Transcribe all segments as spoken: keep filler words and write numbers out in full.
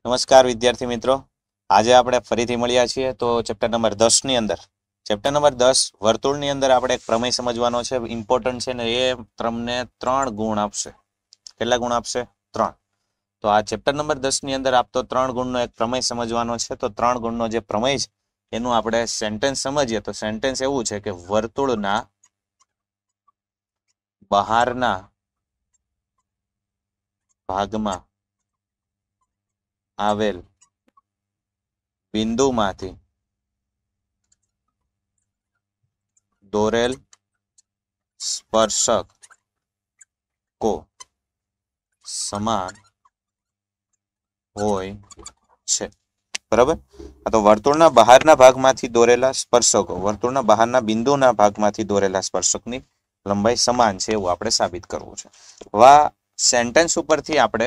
નમસ્કાર વિદ્યાર્થી મિત્રો, આજે આપણે ફરીથી મળ્યા છીએ તો ચેપ્ટર નંબર દસ ની અંદર ચેપ્ટર નંબર દસ વર્તુળની અંદર આપણે એક પ્રમેય સમજવાનો છે, ઇમ્પોર્ટન્ટ છે ને એ તમને ત્રણ ગુણ આપશે. કેટલા ગુણ આપશે? ત્રણ. તો આ ચેપ્ટર નંબર દસ ની અંદર આપતો ત્રણ ગુણનો એક પ્રમેય સમજવાનો છે. તો ત્રણ ગુણનો જે પ્રમેય છે એનું આપણે સેન્ટેન્સ સમજીએ તો સેન્ટેન્સ એવું છે કે વર્તુળના બહારના ભાગમાં આવેલ બિંદુમાંથી દોરેલ સ્પર્શક કો સમાન હોય છે. બરાબર. આ તો વર્તુળના બહારના ભાગમાંથી દોરેલા સ્પર્શકો, વર્તુળના બહારના બિંદુના ભાગમાંથી દોરેલા સ્પર્શકની લંબાઈ સમાન છે એવું આપણે સાબિત કરવું છે. વા સેન્ટેન્સ ઉપરથી આપણે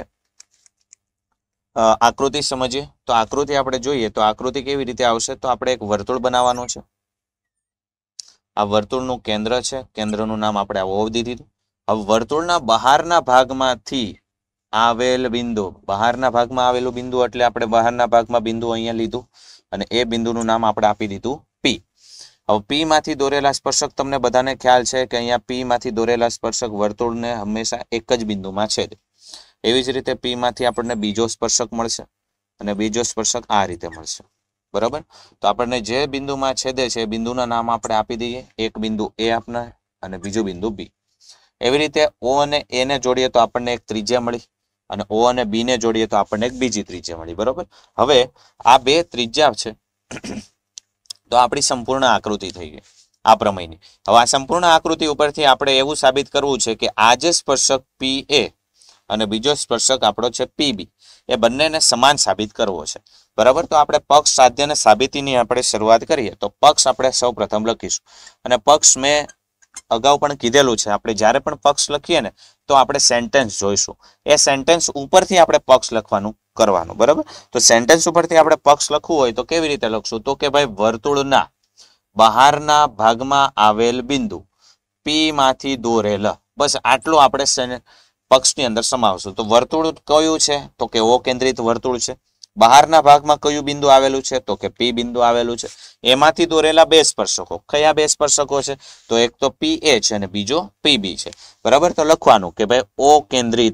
આકૃતિ સમજીએ તો આકૃતિ આપણે જોઈએ તો આકૃતિ કેવી રીતે આવશે? તો આપણે એક વર્તુળ બનાવવાનું છે. આ વર્તુળનું કેન્દ્ર છે, કેન્દ્રનું નામ આપણે ઓ દીધું. હવે વર્તુળના બહારના ભાગમાંથી આવેલ બિંદુ, બહારના ભાગમાં આવેલું બિંદુ એટલે આપણે બહારના ભાગમાં બિંદુ અહીંયા લીધું અને એ બિંદુનું નામ આપણે આપી દીધું પી. હવે પી માંથી દોરેલા સ્પર્શક, તમને બધાને ખ્યાલ છે કે અહીંયા પી માંથી દોરેલા સ્પર્શક વર્તુળને હંમેશા એક જ બિંદુમાં છેદે. એવી જ રીતે પી માંથી આપણને બીજો સ્પર્શક મળશે અને બીજો સ્પર્શક આ રીતે મળશે. બરાબર. તો આપણને જે બિંદુમાં છેદે છે એ બિંદુના નામ આપણે આપી દઈએ. એક બિંદુ એ આપના અને બીજું બિંદુ બી. એવી રીતે ઓ અને એ ને જોડીએ તો આપણને એક ત્રિજ્યા મળી અને ઓ અને બી ને જોડીએ તો આપણને એક બીજી ત્રિજ્યા મળી. બરાબર. હવે આ બે ત્રિજ્યા છે તો આપણી સંપૂર્ણ આકૃતિ થઈ ગઈ આ પ્રમેયની. હવે આ સંપૂર્ણ આકૃતિ ઉપરથી આપણે એવું સાબિત કરવું છે કે આ જે સ્પર્શક પી એ અને બીજો સ્પર્શક આપણો છે પીબી, એ બંનેને સમાન સાબિત કરવો છે. બરાબર. તો આપણે પક્ષ સાધ્ય અને સાબિતીની આપણે શરૂઆત કરીએ તો પક્ષ આપણે સૌ પ્રથમ લખીશું અને પક્ષ મેં અગાઉ પણ કીધેલું છે, આપણે જ્યારે પણ પક્ષ લખીએ ને તો આપણે સેન્ટેન્સ જોઈશું. એ સેન્ટેન્સ ઉપરથી આપણે પક્ષ લખવાનું કરવાનું. બરાબર. તો સેન્ટેન્સ ઉપરથી આપણે પક્ષ લખવું હોય તો કેવી રીતે લખશું? તો કે ભાઈ વર્તુળના બહારના ભાગમાં આવેલ બિંદુ પી માંથી દોરેલ, બસ આટલું આપણે પક્ષની અંદર સમાવશું. તો વર્તુળ કયું છે? તો કે ઓ કેન્દ્રિત વર્તુળ છે. બહારના ભાગમાં કયું બિંદુ આવેલું છે? તો કે પી બિંદુ આવેલું છે. એમાંથી દોરેલા બે સ્પર્શકો. કયા બે સ્પર્શકો છે? તો એક તો પી એ છે અને બીજો પી બી છે. બરાબર. તો લખવાનું કે ભાઈ ઓ કેન્દ્રિત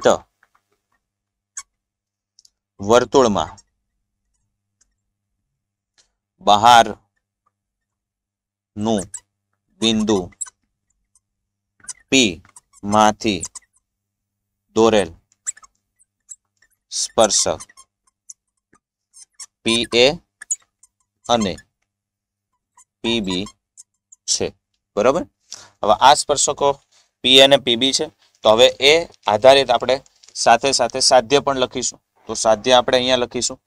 વર્તુળમાં બહારનું બિંદુ પી માંથી દોરેલ સ્પર્શક પી એ અને પી બી છે. બરાબર. હવે આ સ્પર્શકો પી અને પી બી છે. તો હવે એ આધારિત આપણે સાથે સાથે સાધ્ય પણ લખીશું. તો સાધ્ય આપણે અહીંયા લખીશું.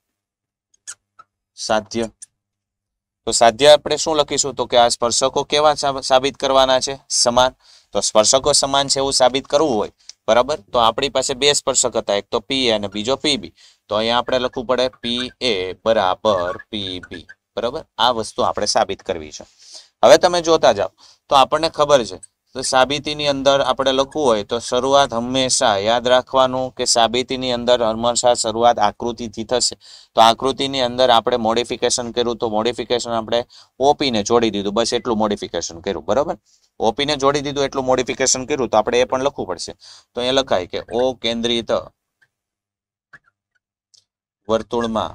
સાધ્ય તો સાધ્ય આપણે શું લખીશું? તો કે આ સ્પર્શકો કેવા સાબિત કરવાના છે? સમાન. તો સ્પર્શકો સમાન છે એવું સાબિત કરવું હોય, બરાબર, તો આપણી પાસે બે સ્પર્શક હતા, એક તો પી એ અને બીજો પી બી. તો અહીંયા આપણે લખવું પડે પી એ બરાબર પી બી. બરાબર. આ વસ્તુ આપણે સાબિત કરવી છે. હવે તમે જોતા જાઓ તો આપણને ખબર છે તો સાબિતીની અંદર આપણે લખવું હોય તો શરૂઆત હંમેશા યાદ રાખવાનું કે સાબિતીની અંદર હંમેશા શરૂઆત આકૃતિથી થશે. તો આકૃતિની અંદર આપણે મોડિફિકેશન કર્યું તો મોડિફિકેશન આપણે ઓપી ને જોડી દીધું, બસ એટલું મોડિફિકેશન કર્યું. બરાબર. ઓપી ને જોડી દીધું એટલું મોડિફિકેશન કર્યું તો આપણે એ પણ લખવું પડશે. તો એ લખાય કે ઓ કેન્દ્રિત વર્તુળમાં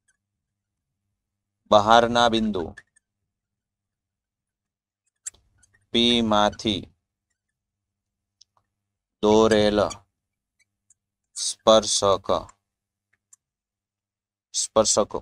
બહારના બિંદુ પી માંથી દોરેલ સ્પર્શક સ્પર્શકો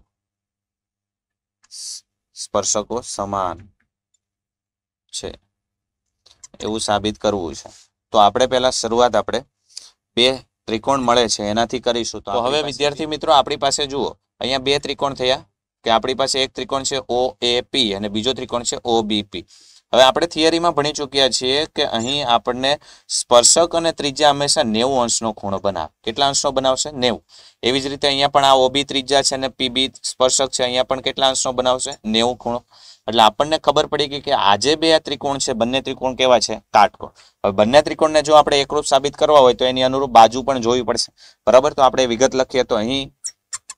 સ્પર્શકો સમાન છે એવું સાબિત કરવું છે. તો આપણે પહેલા શરૂઆત આપણે બે ત્રિકોણ મળે છે એનાથી કરીશું. તો હવે વિદ્યાર્થી મિત્રો આપણી પાસે જુઓ અહીંયા બે ત્રિકોણ થયા કે આપણી પાસે એક ત્રિકોણ છે ઓ એ પી અને બીજો ત્રિકોણ છે ઓ બી પી. હવે આપણે થિયરીમાં ભણી ચૂક્યા છીએ કે અહીં આપણને સ્પર્શક અને ત્રિજ્યા હંમેશા નેવું અંશનો ખૂણો બનાવે. કેટલા અંશનો બનાવશે? નેવું. એવી જ રીતે અહીંયા પણ આ ઓબી ત્રિજ્યા છે અને પીબી સ્પર્શક છે, અહીંયા પણ કેટલા અંશનો બનાવશે? નેવું ખૂણો. એટલે આપણને ખબર પડી ગઈ કે આજે બે આ ત્રિકોણ છે, બંને ત્રિકોણ કેવા છે? કાટકોણ. હવે બંને ત્રિકોણને જો આપણે એકરૂપ સાબિત કરવા હોય તો એની અનુરૂપ બાજુ પણ જોવી પડશે. બરાબર. તો આપણે વિગત લખીએ તો અહીં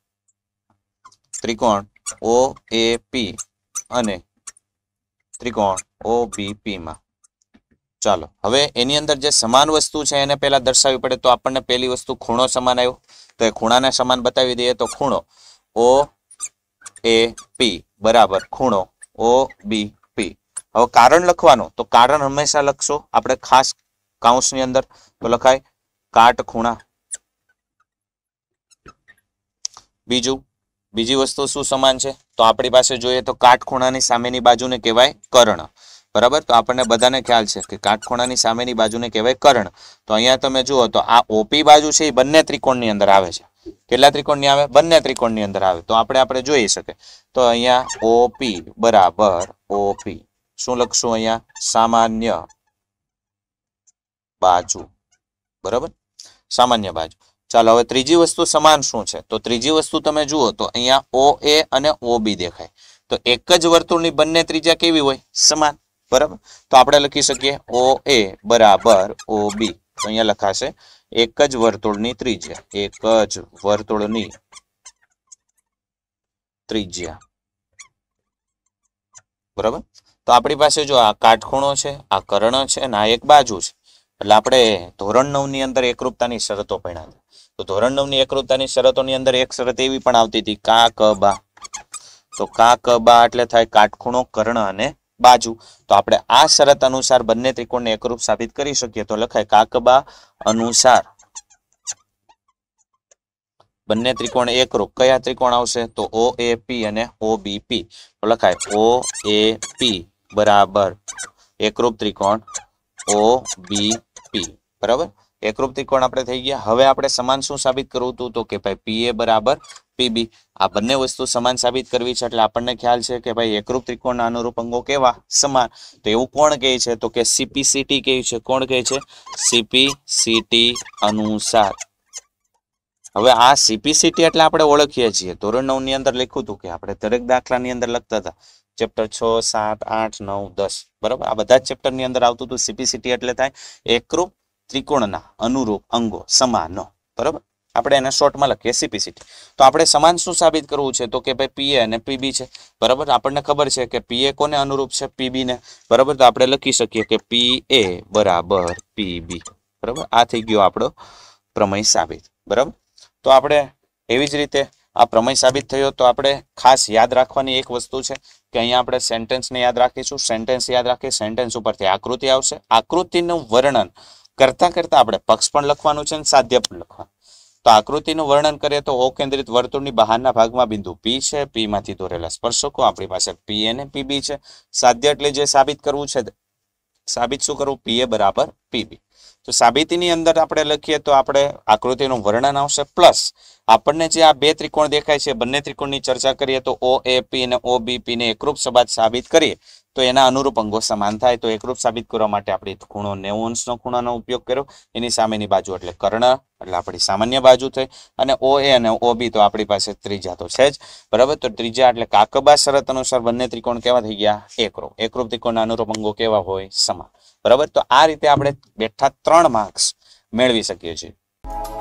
ત્રિકોણ ઓ એ પી અને ત્રિકોણ ઓ બી પી માં. ચાલો હવે એની અંદર જે સમાન વસ્તુ છે એને પહેલા દર્શાવવી પડે. તો આપણને પહેલી વસ્તુ ખૂણો સમાન આવ્યો, તો એ ખૂણાને સમાન બતાવી દઈએ. તો ખૂણો ઓ એ પી બરાબર ખૂણો ઓ બી પી. હવે કારણ લખવાનું, તો કારણ હંમેશા લખશો આપણે ખાસ કાઉન્સની અંદર. તો લખાય કાટખૂણા. બીજું બીજી વસ્તુ શું સમાન છે? તો આપણી પાસે જોઈએ તો કાટખૂણાની સામેની બાજુને કહેવાય કર્ણ. બરાબર, તો આપણને બધાને ખ્યાલ છે કે કાટખૂણાની સામેની બાજુને કહેવાય કર્ણ. તો અહીંયા તમે જુઓ તો આ ઓપી બાજુ છે એ બંને ત્રિકોણની અંદર આવે છે. કેટલા ત્રિકોણની આવે? બંને ત્રિકોણની અંદર આવે. તો આપણે આપણે જોઈ શકે. તો અહીંયા ઓપી બરાબર ઓપી. શું લખશું અહીંયા? સામાન્ય બાજુ. બરાબર, સામાન્ય બાજુ. ચાલો હવે ત્રીજી વસ્તુ સમાન શું છે? તો ત્રીજી વસ્તુ તમે જુઓ તો અહીંયા ઓ એ અને ઓ બી દેખાય. તો એક જ વર્તુળની બંને ત્રિજ્યા કેવી હોય? સમાન. બરાબર, તો આપણે લખી શકીએ ઓ એ બરાબર ઓ બી. તો અહીંયા લખાશે એક જ વર્તુળની ત્રિજ્યા, એક જ વર્તુળની ત્રિજ્યા. બરાબર, તો આપણી પાસે જો આ કાટખૂણો છે, આ કર્ણ છે અને આ એક બાજુ છે. એટલે આપણે ધોરણ નવ ની અંદર એકરૂપતાની શરતો ભણ્યા. તો ધોરણ નવ ની એકરૂપતાની શરતોની અંદર એક શરત એવી પણ આવતી હતી કા ક બા. તો કા ક બા એટલે થાય કાટખૂણો, કર્ણ અને બાજુ. તો આપણે આ શરત અનુસાર બંને ત્રિકોણને એકરૂપ સાબિત કરી શકીએ. તો લખાય કા ક બા અનુસાર બંને ત્રિકોણ એકરૂપ. કયા ત્રિકોણ આવશે? તો ઓ એ પી અને ઓ બી પી. તો લખાય ઓ એ પી બરાબર એકરૂપ ત્રિકોણ ઓ બી પી. બરાબર, એકરૂપ ત્રિકોણ આપણે થઈ ગયા. હવે આપણે સમાન શું સાબિત કરવું હતું? તો કે ભાઈ પી એ બરાબર પીબી. આ બંને વસ્તુ સમાન સાબિત કરવી છે. એટલે આપણને ખ્યાલ છે કે ભાઈ એકરૂપ ત્રિકોણના અનુરૂપ અંગો કેવા? સમાન. તો એવું કોણ કહે છે? તો કે સીપીસીટી કહે છે. કોણ કહે છે? સીપીસીટી અનુસાર. હવે આ સીપીસીટી એટલે આપણે ઓળખીએ છીએ. ધોરણ નવ ની અંદર લખ્યું હતું કે આપણે દરેક દાખલાની અંદર લખતા હતા ચેપ્ટર છ સાત આઠ નવ દસ. બરાબર, આ બધા જ ચેપ્ટર ની અંદર આવતું હતું. સીપીસીટી એટલે થાય એકરૂપ ત્રિકોણના અનુરૂપ અંગો સમાન. બરાબર, આપણે એને શોર્ટમાં લખીએ સીપીસીટી. તો આપણે સમાન શું સાબિત કરવું છે? તો કે ભાઈ પીએ અને પીબી છે. બરાબર, આપણને ખબર છે કે પીએ કોને અનુરૂપ છે? પીબી ને. બરાબર, તો આપણે લખી શકીએ કે પી એ બરાબર પીબી. બરાબર, આ થઈ ગયો આપણો પ્રમેય સાબિત. બરાબર, તો આપણે એવી જ રીતે આ પ્રમેય સાબિત થયો. તો આપણે ખાસ યાદ રાખવાની એક વસ્તુ છે કે અહીંયા આપણે સેન્ટેન્સને યાદ રાખીશું. સેન્ટેન્સ યાદ રાખીએ. સેન્ટેન્સ ઉપરથી આકૃતિ આવશે. આકૃતિનું વર્ણન કરતા કરતા આપણે પક્ષ પણ લખવાનું છે અને સાધ્ય પણ લખવાનું. તો આકૃતિનું વર્ણન કરીએ તો ઓ કેન્દ્રિત વર્તુળની બહારના ભાગમાં બિંદુ પી છે. પી માંથી દોરેલા સ્પર્શકો આપણી પાસે પી અને પીબી છે. સાધ્ય એટલે જે સાબિત કરવું છે, સાબિત શું કરવું? પી એ બરાબર પીબી. તો સાબિતીની અંદર આપણે લખીએ તો આપણે આકૃતિનું વર્ણન આવશે પ્લસ આપણને જે આ બે ત્રિકોણ દેખાય છે બંને ત્રિકોણની ચર્ચા કરીએ તો ઓ એ પી અને ઓ બી પી ને એકરૂપ સબાદ સાબિત કરીએ તો એના અનુરૂપ અંગો સમાન થાય. તો એકરૂપ સાબિત કરવા માટે આપણે ખૂણો નેવું અંશનો ખૂણાનો ઉપયોગ કર્યો. એની સામેની બાજુ એટલે કર્ણ એટલે આપણી સામાન્ય બાજુ થઈ. અને ઓ એ અને ઓ બી તો આપણી પાસે ત્રિજ્યા તો છે જ. બરાબર, તો ત્રિજ્યા એટલે કાકબા શરત અનુસાર બંને ત્રિકોણ કેવા થઈ ગયા? એકરૂપ. એકરૂપ ત્રિકોણના અનુરૂપ અંગો કેવા હોય? સમાન. બરાબર, તો આ રીતે આપણે બેઠા ત્રણ માર્ક્સ મેળવી શકીએ છીએ.